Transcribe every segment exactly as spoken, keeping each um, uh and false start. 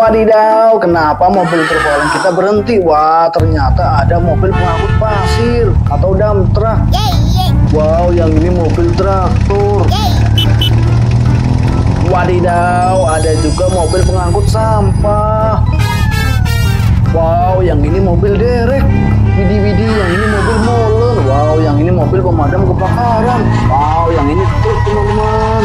Wadidaw, kenapa mobil truk oleng kita berhenti? Wah, ternyata ada mobil pengangkut pasir atau dump truck. Wow, yang ini mobil traktor. Wadidaw, ada juga mobil pengangkut sampah. Wow, yang ini mobil derek. Widih widih, yang ini mobil molen. Wow, yang ini mobil pemadam kebakaran. Wow, yang ini truk teman-teman.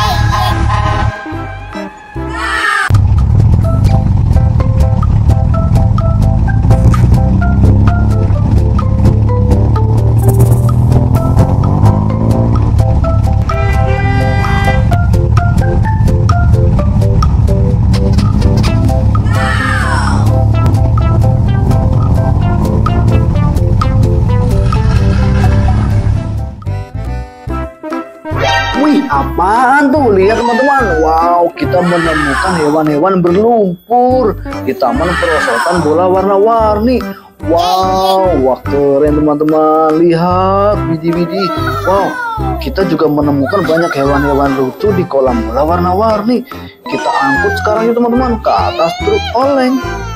Wih, apaan tuh? Lihat teman-teman. Wow, kita menemukan hewan-hewan berlumpur di taman perosotan bola warna-warni. Wow, wah keren teman-teman. Lihat, widih-widih. Wow, kita juga menemukan banyak hewan-hewan lucu di kolam bola warna-warni. Kita angkut sekarang ya teman-teman ke atas truk oleng.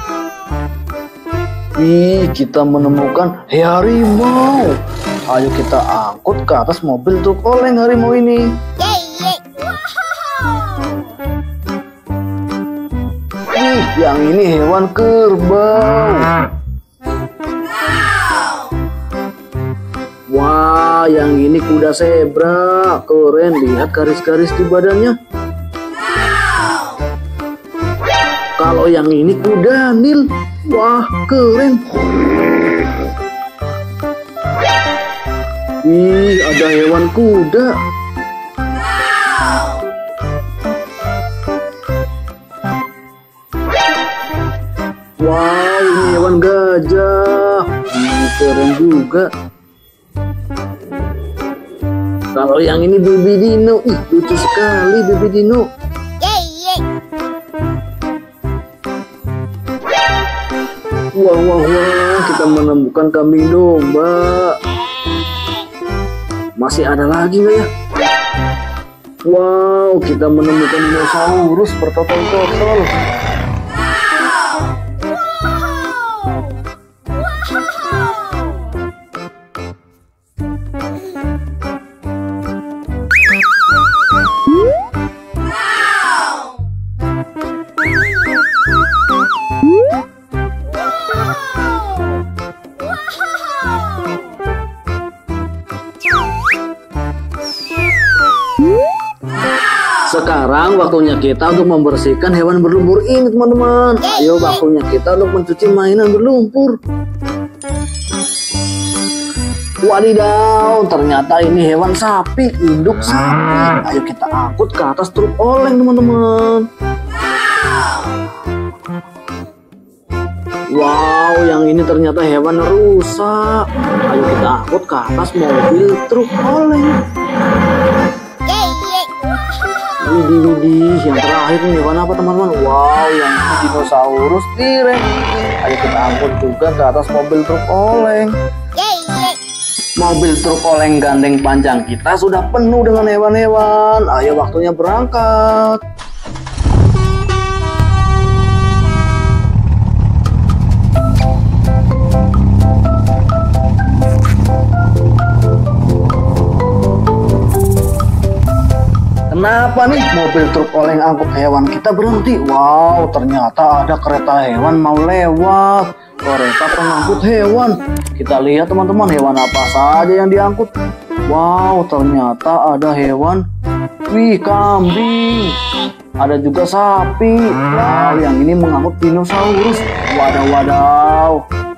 Wih, kita menemukan harimau. Ayo kita angkut ke atas mobil truk oleng harimau ini. Wih, yang ini hewan kerbau. Wah, yang ini kuda zebra. Keren, lihat garis-garis di badannya. Kalau yang ini kuda Nil. Wah, keren. Wih, ada hewan kuda. Wow, ini hewan gajah. Ini keren juga. Kalau yang ini baby dino. Ih, lucu sekali baby dino. Wah, wah, wah, kita menemukan kambing domba. Masih ada lagi nggak ya? Wow, kita menemukan dinosaurus bertotol-totol. Sekarang waktunya kita untuk membersihkan hewan berlumpur ini teman-teman. Ayo, waktunya kita untuk mencuci mainan berlumpur. Wadidaw, ternyata ini hewan sapi, induk sapi. Ayo kita angkut ke atas truk oleng teman-teman. Wow, yang ini ternyata hewan rusa. Ayo kita angkut ke atas mobil truk oleng. Widih, widih, yang terakhir ini hewan apa teman-teman? Wow, yang ini dinosaurus T-Rex. Ayo kita angkut juga ke atas mobil truk oleng. Mobil truk oleng gandeng panjang kita sudah penuh dengan hewan-hewan. Ayo waktunya berangkat. Kenapa nih mobil truk oleng angkut hewan kita berhenti? Wow, ternyata ada kereta hewan mau lewat. Kereta pengangkut hewan. Kita lihat teman-teman, hewan apa saja yang diangkut. Wow, ternyata ada hewan. Wih, kambing. Ada juga sapi. Wow, yang ini mengangkut dinosaurus. Wadaw, wadaw.